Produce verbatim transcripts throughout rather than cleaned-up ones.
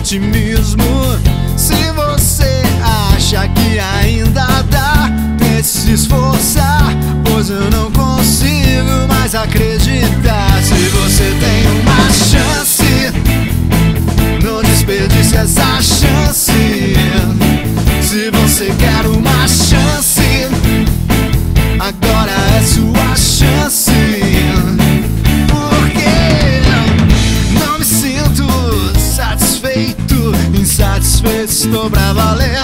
otimismo. Se você acha que ainda dá, tente se esforçar, pois eu não consigo mais acreditar. Se você tem uma chance, não desperdice essa chance. Se você quer uma chance, agora é sua chance. Porque não me sinto satisfeito, insatisfeito estou pra valer.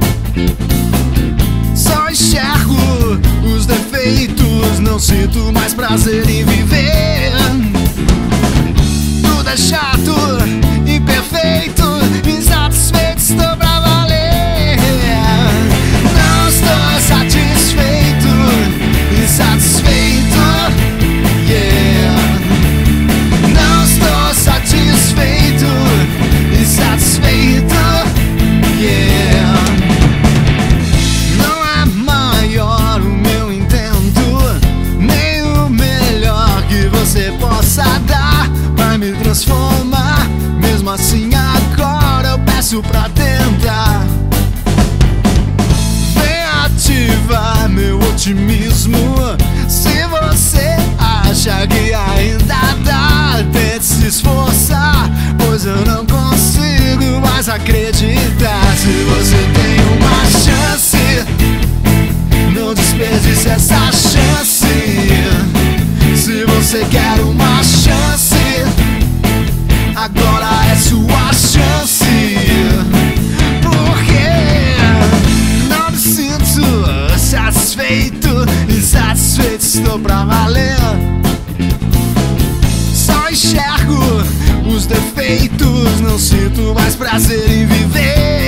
Só enxergo os defeitos, não sinto mais prazer em viver. Tudo é chato, imperfeito, insatisfeito estou pra valer. Não estou satisfeito, insatisfeito, yeah. Não estou satisfeito, insatisfeito, yeah. Não é maior o meu intento, nem o melhor que você possa dar pra me transformar. Mesmo assim agora eu peço pra tentar. Vem ativar meu otimismo. Se você acha que ainda dá, tente se esforçar, pois eu não consigo mais acreditar. Se você tem uma chance, não desperdice essa chance. Se você quer uma chance, agora é sua chance. Porque não me sinto satisfeito, insatisfeito estou pra valer. Só enxergo os defeitos, não sinto mais prazer em viver.